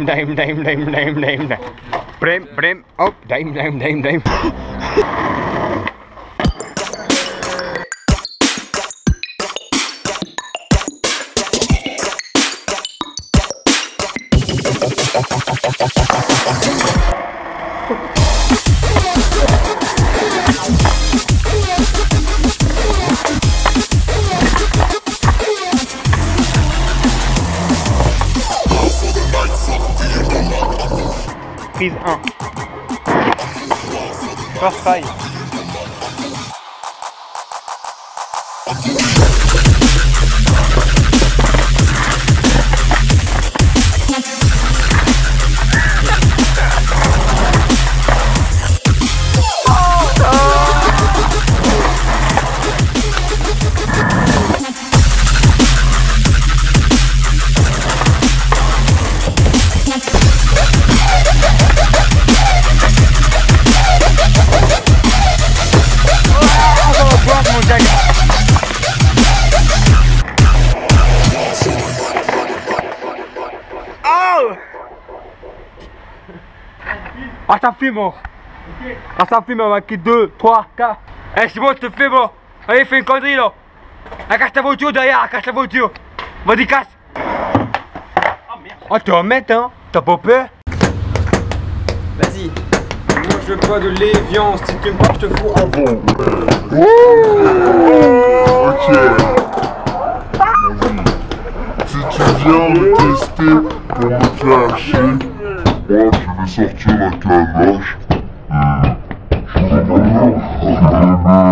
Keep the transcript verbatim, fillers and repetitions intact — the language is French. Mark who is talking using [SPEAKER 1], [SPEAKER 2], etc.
[SPEAKER 1] dime, dime, dime, dime, dime, dime. Brim, brim, hop, dime, dime, dime, dime. Prise un. First try. Ah ça fume bon. Ah ça fume on a qui deux, trois, quatre. Eh c'est bon je te fais bon. Allez fais une connerie là. Ah, casse ta voiture derrière, casse ta voiture. Vas-y casse. Oh merde. Oh t'es honnête hein. T'as pas peur?
[SPEAKER 2] Vas-y. Moi je veux pas de l'éviance, si tu me parles je te fous avant.
[SPEAKER 3] Ok. Vas-y. Si tu viens me tester pour me cacher, moi je vais sortir la calache. Et je vais